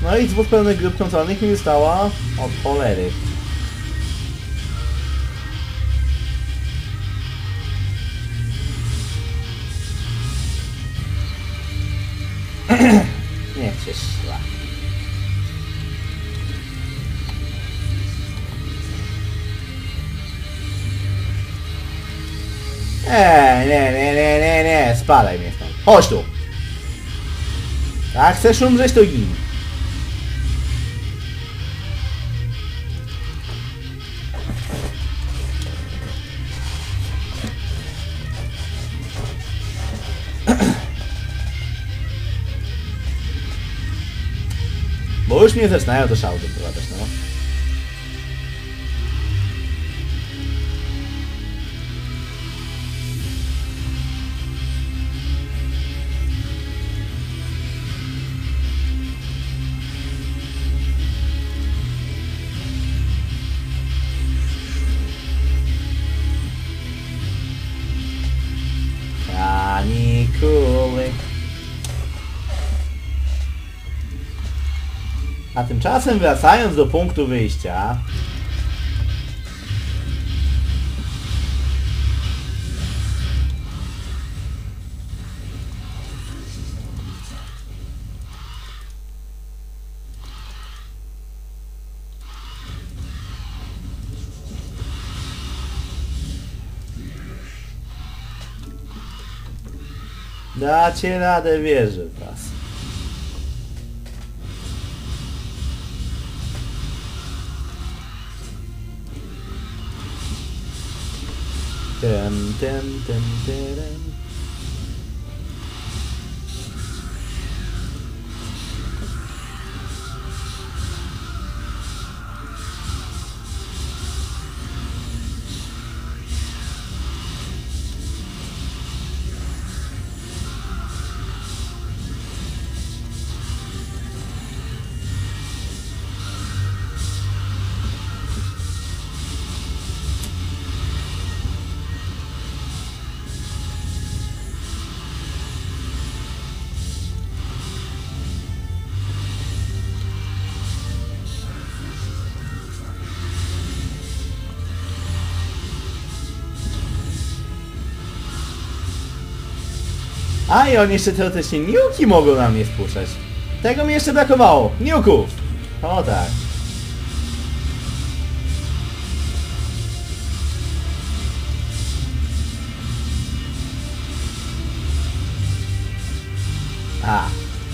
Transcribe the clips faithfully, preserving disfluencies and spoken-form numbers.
No i dwóch pełnych grup kontrolnych mi została od cholery. Niech się szla. Eee, nie, nie, nie, nie, nie, spadaj mnie stąd. Chodź tu. Jak chcesz umrzeć, to gin. Bo już mnie zaczynają do szału doprowadzać, no. Kanikuły. A tymczasem wracając do punktu wyjścia... Dacie radę, wierzę w was. Ten, ten, ten, ten. A i oni jeszcze teoretycznie niuki mogą na mnie spuszczać. Tego mi jeszcze brakowało. Niuków! O tak. A.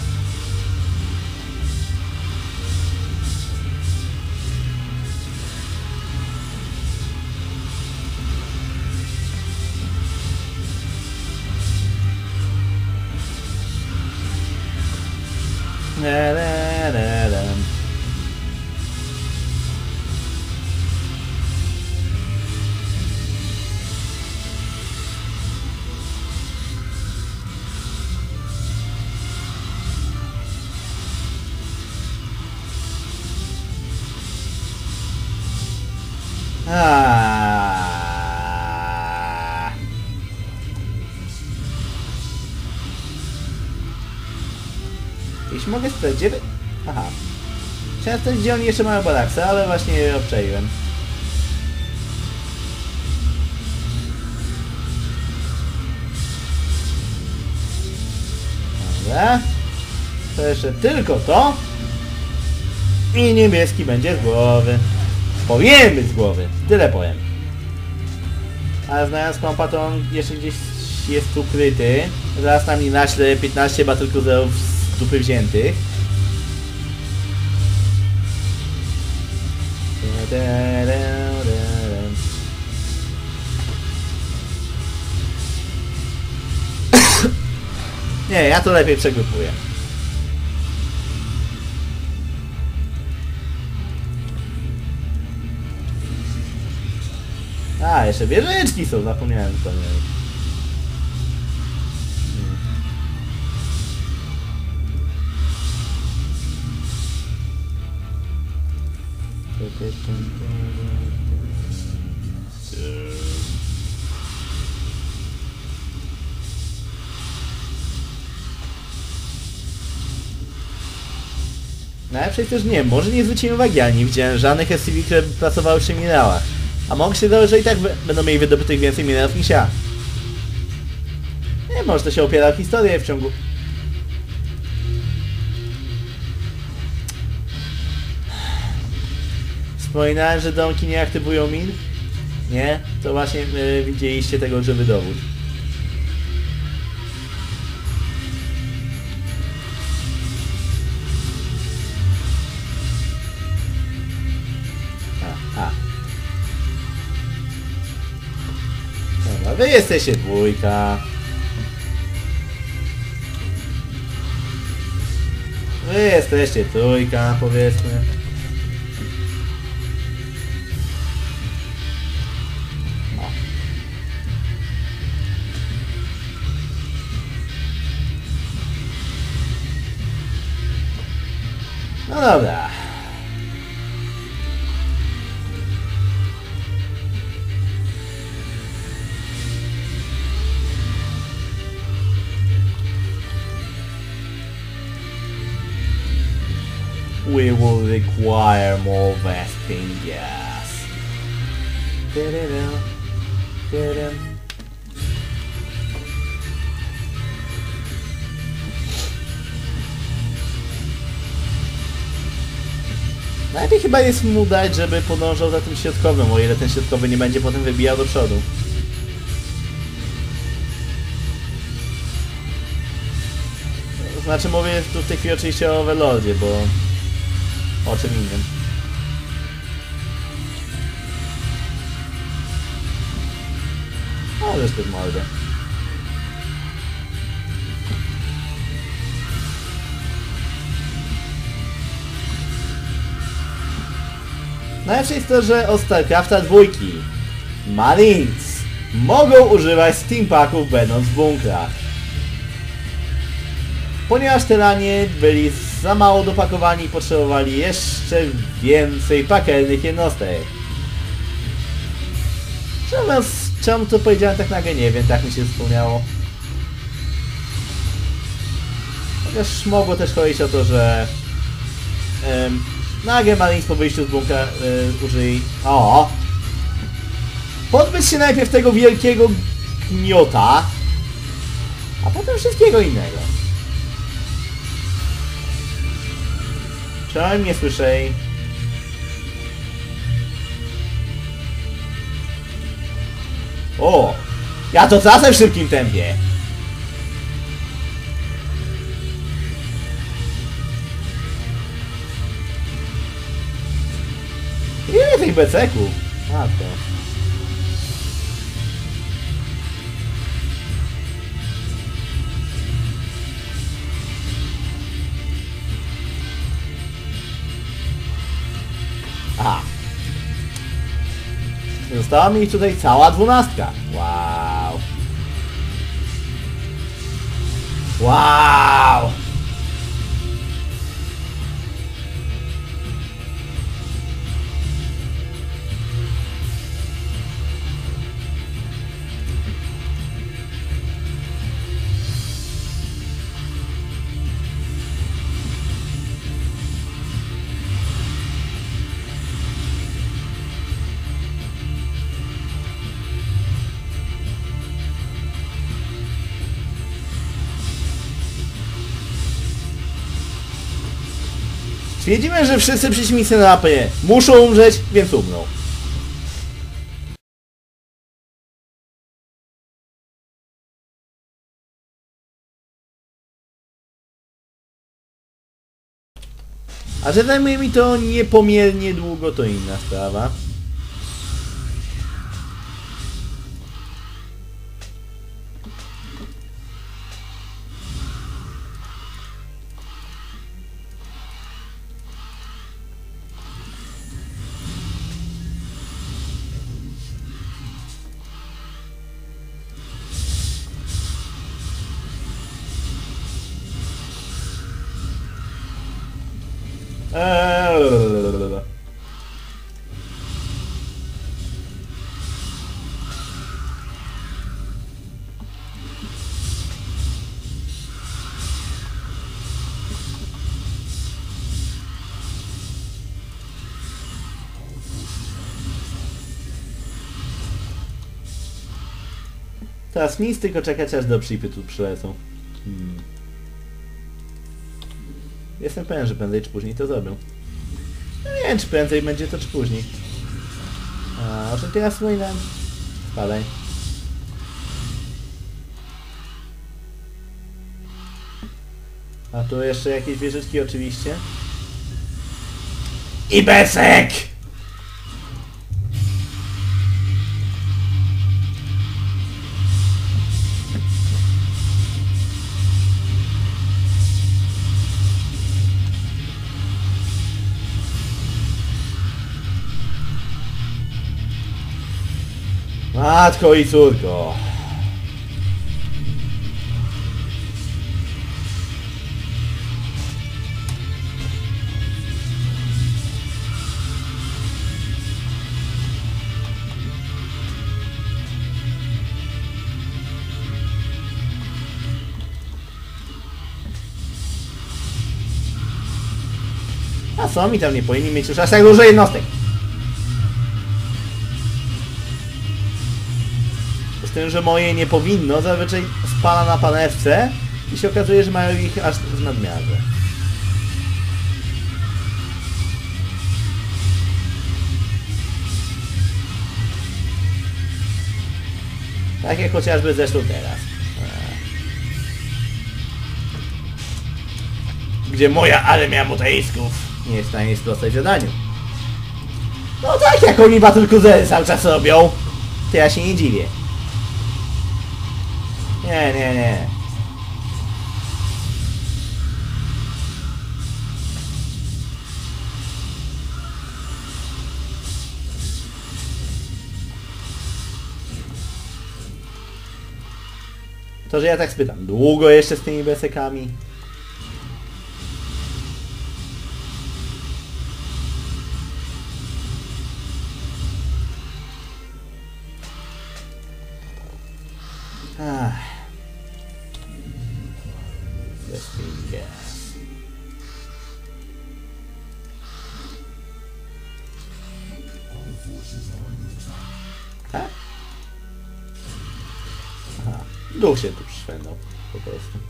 Da, da, da, da. Ah. Jeśli mogę sprawdzić, gdzie... Aha. Chciałem sprawdzić, gdzie oni jeszcze mają baraksa, ale właśnie je obczaiłem. Dobra. To jeszcze tylko to. I niebieski będzie z głowy. Powinien być z głowy. Tyle powiem. Ale znając kompa, to on jeszcze gdzieś jest ukryty. Zaraz nam nie naśle piętnaście battlecruiserów z dupy wziętych. Nie, ja to lepiej przegrupuję. A, jeszcze wieżyczki są, zapomniałem zupełnie. Najlepsze jest też, nie wiem, może nie zwróciłem uwagi, ale nie widziałem żadnych S C V, które by pracowały przy minerałach. A mogę się zdawać, że i tak będą mieli wydobytych więcej minerałów niż ja. Nie, może to się opiera o historię w ciągu... Wspominałem, że domki nie aktywują min? Nie? To właśnie yy, widzieliście tego żywy dowód. A, a. Dobra, wy jesteście dwójka. Wy jesteście trójka, powiedzmy. No dobra. We will require more Vespene gas. Da-da-da. Da-da. Najlepiej chyba jest mu dać, żeby podążał za tym środkowym, o ile ten środkowy nie będzie potem wybijał do przodu. Znaczy mówię tu w tej chwili oczywiście o Overlordzie, bo... o czym innym. Ale zbyt mordę. Najlepsze jest to, że od StarCrafta dwójki Marines mogą używać steampacków będąc w bunkrach. Ponieważ Tyranie byli za mało dopakowani i potrzebowali jeszcze więcej pakelnych jednostek. Czemu, czemu to powiedziałem tak nagle? Nie wiem, tak mi się wspomniało. Chociaż mogło też chodzić o to, że um, nagle Marines po wyjściu z bunkra um, użyli... O! Pozbyć się najpierw tego wielkiego gniota, a potem wszystkiego innego. Czemu nie słyszę? O! Ja to tracę w szybkim tempie! Ile tych beceków? A to... Aha. Została mi tutaj cała dwunastka. Wow. Wow. Stwierdzimy, że wszyscy przeciwnicy na mapie muszą umrzeć, więc umrą. A że zajmuje mi to niepomiernie długo, to inna sprawa. Eee, Teraz nic, tylko czekać aż do przypy tu przylecą. Hmm. Jestem pewien, że prędzej czy później to zrobią. No nie wiem, czy prędzej będzie to, czy później. A o czym teraz wspominam? Spadaj. A tu jeszcze jakieś wieżyczki oczywiście. I besek! Matko i córko. A co mi tam nie powinni mieć już aż tak dużo jednostek? Z tym, że moje nie powinno, zazwyczaj spala na panewce i się okazuje, że mają ich aż w nadmiarze. Tak jak chociażby zresztą teraz. Gdzie moja armia mutejsków nie jest w stanie sprostać zadaniu. No tak jak oni Battle Cruisery cały czas robią, to ja się nie dziwię. Nie, nie, nie. To, że ja tak spytam, długo jeszcze z tymi besekami? Ach. Tak? Aha, duch się tu przyszwędał po prostu.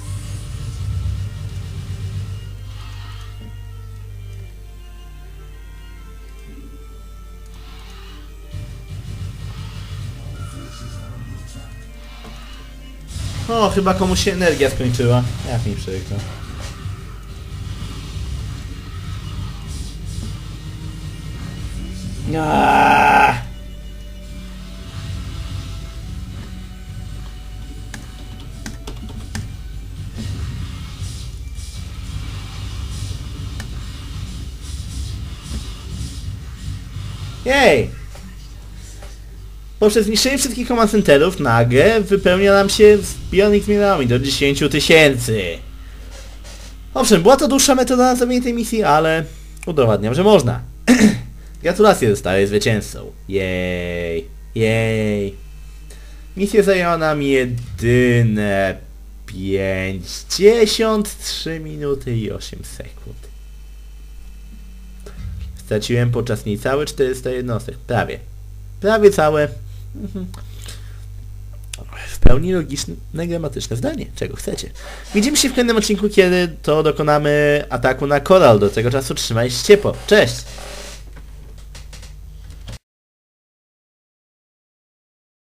O, chyba komuś się energia skończyła. Jak mi przykro. Aaaa! Jej! Poprzez zniszczenie wszystkich command centerów nagle wypełnia nam się zbiornik z minerałami do dziesięciu tysięcy. Owszem, była to dłuższa metoda na zrobienie tej misji, ale udowadniam, że można. Gratulacje, zostałeś zwycięzcą. Jej, jej. Misja zajęła nam jedyne pięćdziesiąt trzy minuty i osiem sekund. Straciłem podczas niej całe czterysta jednostek. Prawie. Prawie całe. W pełni logiczne, gramatyczne zdanie. Czego chcecie. Widzimy się w kolejnym odcinku, kiedy to dokonamy ataku na Koral. Do tego czasu trzymajcie się ciepło. Cześć!